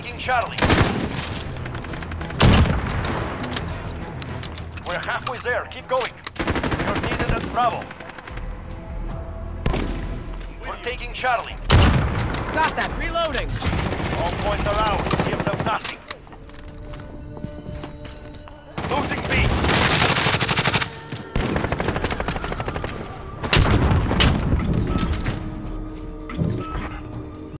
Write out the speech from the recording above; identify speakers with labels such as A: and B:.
A: taking Charlie. We're halfway there. Keep going. You're needed at Bravo. We're taking Charlie.
B: Got that. Reloading.
A: All points are ours. Gives them nothing.